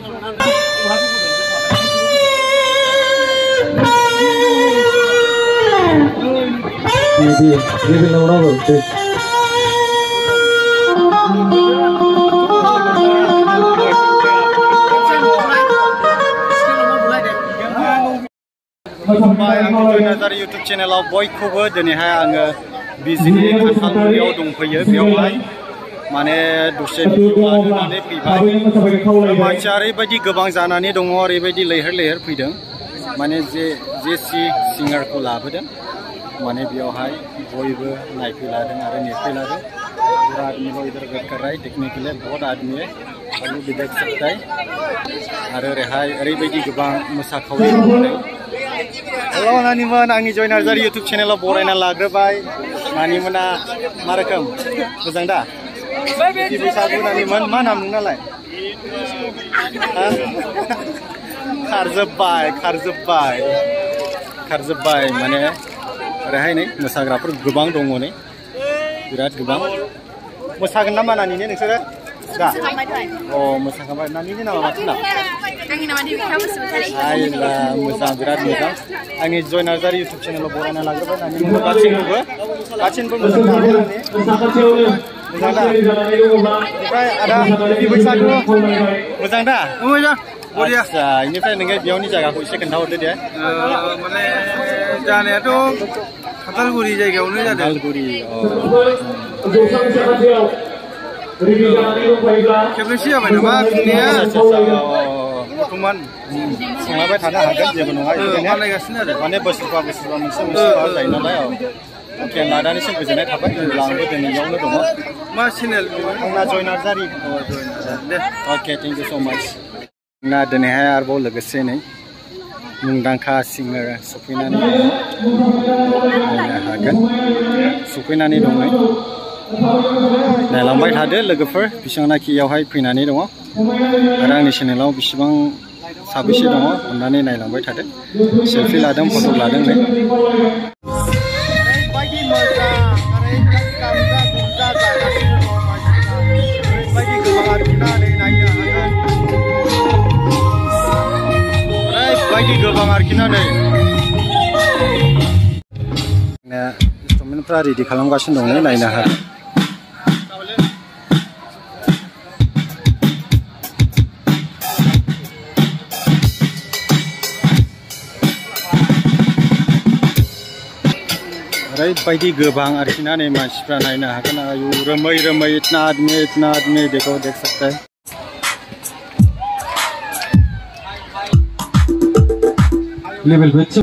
YouTube channel बयखौबो दिनैहाय आङो बिजनि खान्थालगुरियाव दंफैयो बेयावहाय माने दसे भिडिअ लानानै फैबाय मानसिया ओरैबायदि गोबां जानानै दङ ओरैबायदि लैहोर लैहोर फैदों माने जेसि सिंगारखौ लाबोदों माने बेयावहाय बयबो नायफैलादों आरो नेफैलादों पूरा आदमी को इधर वेट कर रहा है देखने के लिए बहुत आदमी है और वो भी देख सकता है आरो रेहाय ओरैबायदि गोबां मोसाखावरि दं हेलो नानिमोन आंनि जय नार्जारि YouTube चेनेलाव बरायना लाग्रोबाय नानिमोना मा रोखोम मोजां दा बैसागु नानिमोन मा नाम नोंनालाय खारजोब्बाय माने ओरैहाय नै मोसाग्राफोर गोबां दङ नै बिराद गोबां मोसागोन नामा नानिने नोंसोरो दा अ मोसाखांबाय नानिनि नामा माथो नाम आंनि नामा देबिका बसुमतारी आइला मोजां बिराद मोजां आंनि जय नार्जारि YouTube चेनेलाव बरायना लाग्रोबाय नानिमोनखौ गासिनबो मोजां दा ओमफ्राय आदा बैसागु मोजां दा मोजां बरिया आच्छा इनिफ्राय नोङो बेयावनि जायगाखौ एसे खोन्थाहरदो दे माने जानायाथ' खान्थालगुरि जायगायावनो जादों खान्थालगुरि खेबनैसो जाबाय नामा खुंनाया बर्थमान संलायबाय थानो हागोन जेबो नङा बानायगासिनो आरो माने बोसोरफा मोनसे जायो नालाय अके लादानिसिम गोजोननाय थाबाय आंबो दिनैयावनो दङ मा चेनेल आंना जय नार्जारि दे अके थेंक इउ स' माच ना दिनैहाय आरोबाव लोगोसे नै मुंदांखा सिंगार सफैनानै हागोन सफैनानै दं नै नायलांबाय थादो लोगोफोर बिसिबांनाखि इयावहाय फैनानै दङ आरो आंनि चेनेलाव बिसिबां साबेसे दङ अननानै नायलांबाय थादो सेलफि लादों फट' लादों नै गोबां आरोखि ना नै इन्सट्रुमेन्टफ्रा रेडि खालामगासिनो दं नायनो हागोन ओरैबायदि गोबां आरोखि ना नै मानसिफ्रा नायनो हागोन आयु रोमै रोमै इतना आदमी देखो देख सकता है लेवल बच्चे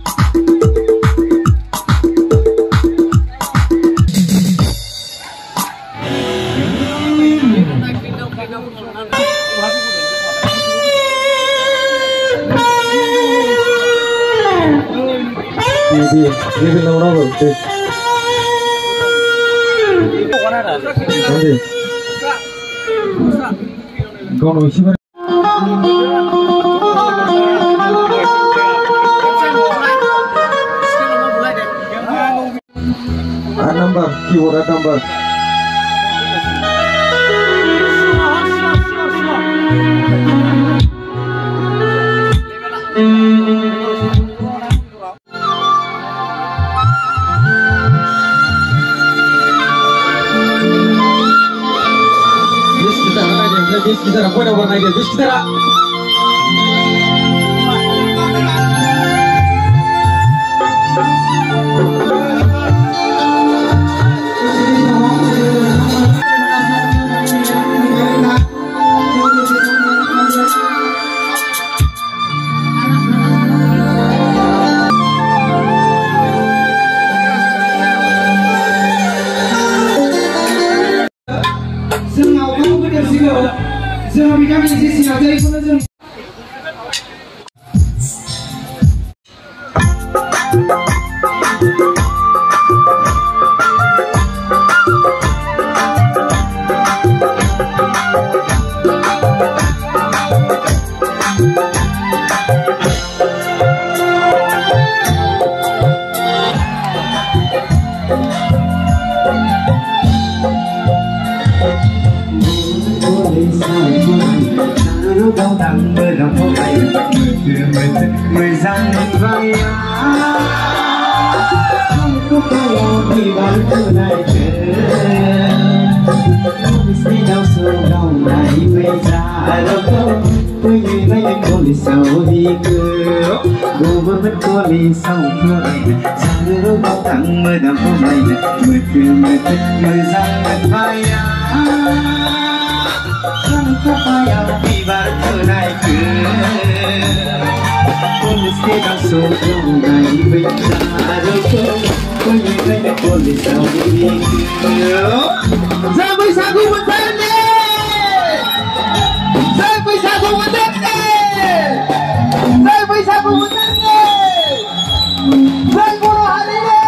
number keyword number kita apa yang warna dia kita đau đắng mơ lòng không bay từ mười răng vay không có bao thì bán từ này không biết đau sâu đau này bây giờ đâu không tôi nghĩ mấy con đi sau đi cửa đồ vỡ mất con đi sau cửa sang đứa bao thẳng mơ đau không bay mười răng vay không có bao thì bán từ này không biết đau sâu đau này bây giờ đâu không tôi nghĩ mấy con đi sau đi cửa ra bây giờ cũng vẫn thế Saya bisa mengutuk Saya bisa mengutuk Saya bunuh hari ini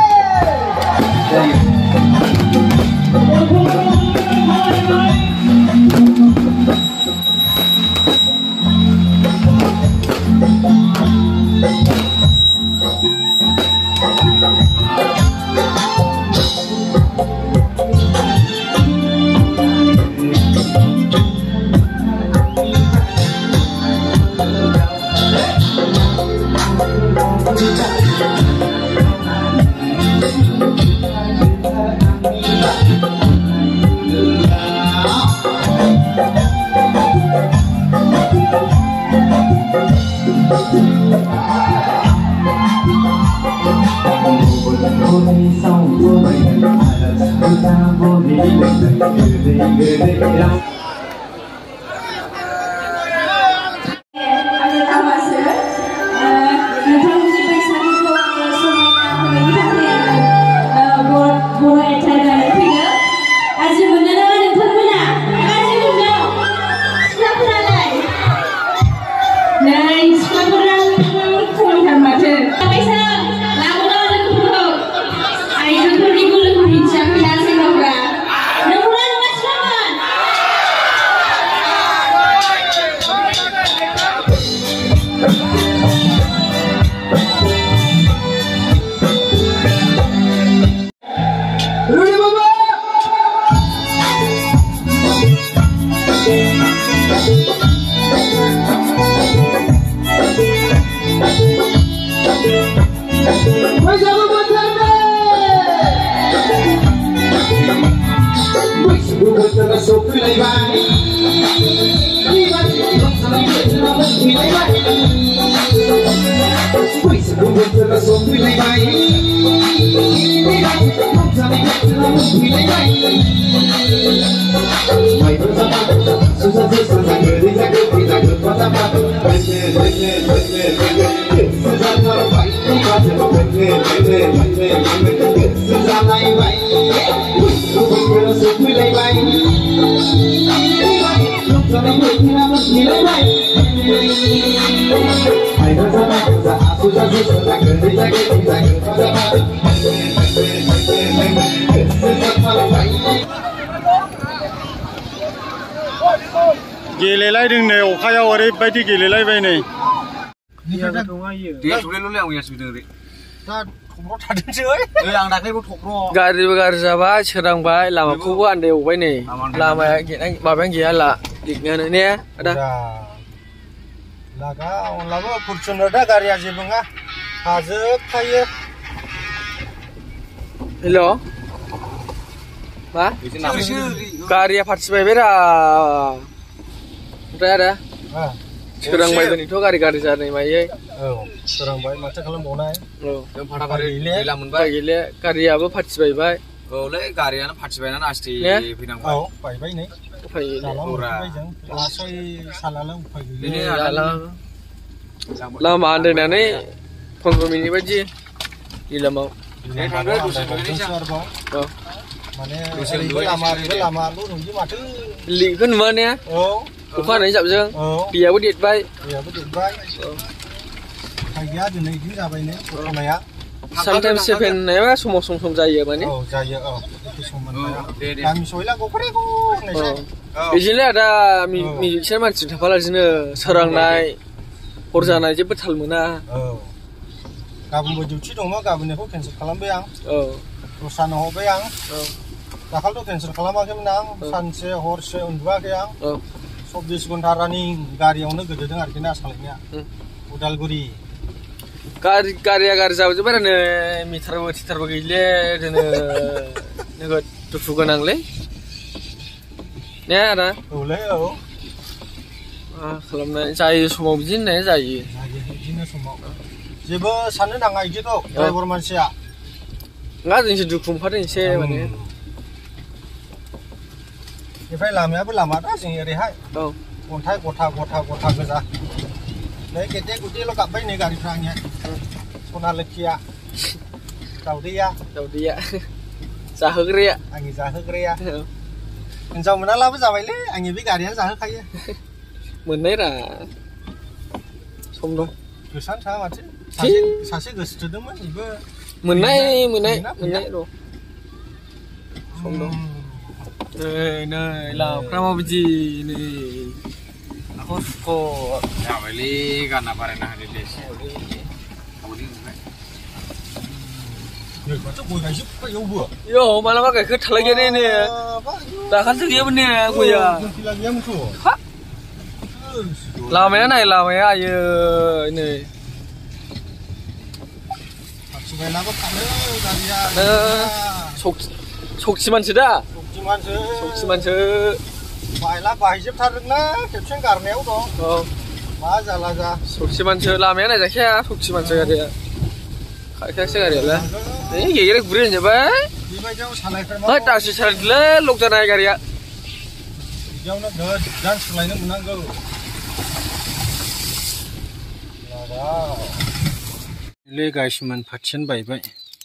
गेलेलायदों नै अखायाव ओरैबायदि गेलेलायबाय नै गाज्रिबो गाज्रि जाबाय सोरांबाय लामाखौबो आन्दायबाय नै लामाया माबायानो गैया लिगनायानो ने आदा लागा अनलाबो फरचुनार दा गारिया जेबो नङा हाजोबखायो हेल' मा गारिया फारथिबायब्रा ओमफ्राय आदा सोरांबाय दिनैथ' गारि गाज्रि जानाय मायै सोरांबाय माथो खालामबावनाय गैला मोनबाय गैले गारियाबो फारथिबायबाय औलै गारियानो फारथिबायना आस्थे फैनांबाय बायबाय नै उफाय लामा आन्दायनानै 15 मिनिट बायदि इलामाव लिगखौ नुवा ने अखा हानायनि जाबजों दैयाबो देरबाय sometimes 7 नायबा समाव सम जायो माने बिदिनो आदा मिउजिकसियान मानसि थाफालासिनो सोरांनाय हर जानाय जेबो थाल मोना गाबोनबो डिउटि दङ गाबोननिखौ केन्सेल खालामबाय आं दस्रानो हरबाय आं दाखालिथ' केन्सेल खालामाखैमोन आं सानसे हरसे उन्दुवाखै आं 24 घन्टा रानिं गारियावनो गोदोदों आरोखि ना सालायनाया उदालगुरि गारिया गारि जाबोजोब्बाय मिटारबो थिटारबो गैले जोङो नोगोद दुखु गोनांलै ने आदा औलै औ खालामनाय जायो समाव बिदिनो जायो बिदिनो समाव जेबो साननो नाङा बिदिखौ ड्राइभार मानसिया नङा जोंसो दुखु मोनफादों एसे माने बेनिफ्राय लामायाबो लामा दा जों ओरैहाय अन्थाइ गथा गोजा नै गेदे गुदेल' गाबबाय नै गारिफ्रा आंनिया सना लोखिया दाउदैया जाहोग्राया आंनि जाहोग्राया हिनजाव मोनालाबो जाबायलै आंनि बे गारियानो जाहोखायो मोननाय रा सम दं गोसोआनो थाङा माथो सासे गोसोथोदोंमोन बेबो मोननाय र' सम दं नै लामाफ्रा माबायदि नै जाबायलै गानना बारायना होदो दे यो मालाबा गाइखेर थालाय गैया ने दाखालिसो गैयामोन ने गया लामाया नाय लामाया आयो नै सक्तिमानसो दा सक्तिमानसो बायला बायजोबथारदोंना खेबसेनो गारनायाव दं मा जाला जा सक्तिमानसो लामाया नायजाखाया सक्तिमानसो गारिया खायखायासो गारियालाय नै गेगेरे गुरै होनजोब्बाय बेबायदियाव सालायफेर होद दासो सालायदोलै लक जानाय गारिया बिदियावनो गोजान सालायनो मोननांगौ ले गायसमान फाथियानो बायबाय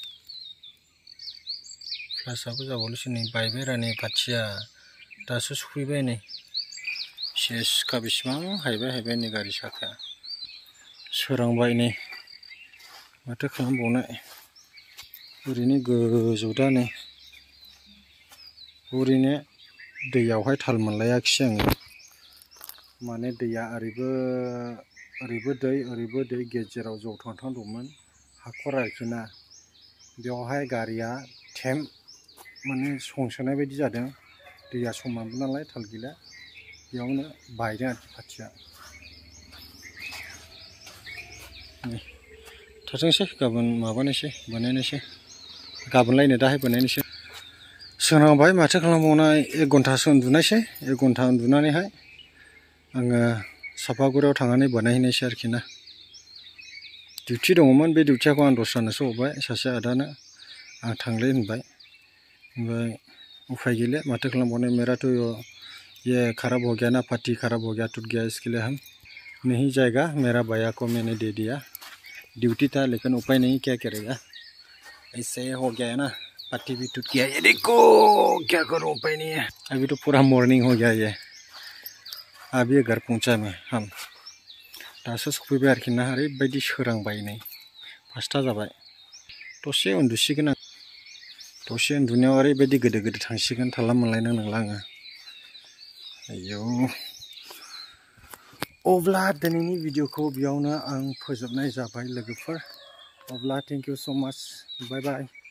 क्लासाबो जाबावलैसो नै बायबाय रा नै फाथिया दासो सफैबाय नै सेसखा बेसेबां हायबाय नै गारि साखाया सोरांबाय नै माथो खालामबावनो ओरैनो गोजौ दा नै ओरैनो दैयावहाय थाल मोनलायाखिसै आङो माने दैया ओरैबो दै गेजेराव जौथांथां दंमोन हाखर आरोखि ना बेवहाय गारिया माने संसोनाय बायदि जादों दैया समानबो नालाय थाल गैला बेयावनो बायदों आरोखि फाथिया थाथोंसै गाबोन बानायनोसै गाबोनलायनो दाहाय बानायनोसै सोरांबाय माथो खालामबावनाय 1 घन्टासो उन्दुनायसै 1 घन्टा उन्दुनानैहाय आङो सापागुरियाव थांनानै बानायहैनायसै आरोखि ना डिउटि दङमोन बे डिउटिखौ आं दस्रानोसो हरबाय सासे आदानो आं थांले होनबाय ओमफ्राय उफाय गैले माथो खालामबावनो मेरा तो ये खराब हो गया ना पट्टी खराब हो गया टूट गया इसके लिए हम नहीं जाएगा मेरा भैया को मैंने दे दिया ड्यूटी था लेकिन उपाय नहीं क्या करेगा ऐसे हो गया है ना पट्टी भी टूट गया ये देखो क्या करूँ उपाय नहीं है अभी तो पूरा मॉर्निंग हो गया ये अभी घर पहुँचा मैं हम दासो सफैबाय आरोखि ना ओरैबायदि सोरांबाय नै 5टा जाबाय दसे उन्दुसिगोन आं दसे उन्दुनायाव ओरैबायदि गोदो थांसिगोन थाला मोनलायनाय नंला आङो आयौ अब्ला दिनैनि भिडिअखौ बेयावनो आं फोजोबनाय जाबाय लोगोफोर अब्ला थेंक इउ सो माच बाय बाय